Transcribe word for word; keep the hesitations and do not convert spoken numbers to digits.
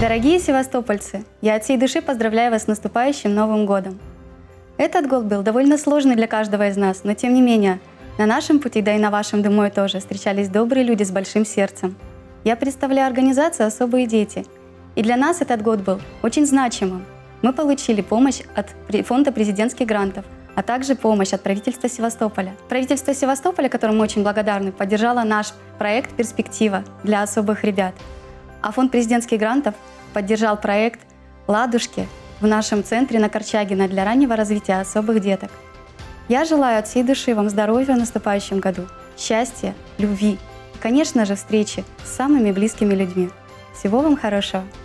Дорогие севастопольцы, я от всей души поздравляю вас с наступающим Новым годом. Этот год был довольно сложный для каждого из нас, но тем не менее, на нашем пути, да и на вашем, думаю, тоже, встречались добрые люди с большим сердцем. Я представляю организацию «Особые дети», и для нас этот год был очень значимым. Мы получили помощь от Фонда президентских грантов, а также помощь от правительства Севастополя. Правительство Севастополя, которому мы очень благодарны, поддержало наш проект «Перспектива» для особых ребят. А Фонд президентских грантов поддержал проект «Ладушки» в нашем центре на Корчагина для раннего развития особых деток. Я желаю от всей души вам здоровья в наступающем году, счастья, любви и, конечно же, встречи с самыми близкими людьми. Всего вам хорошего!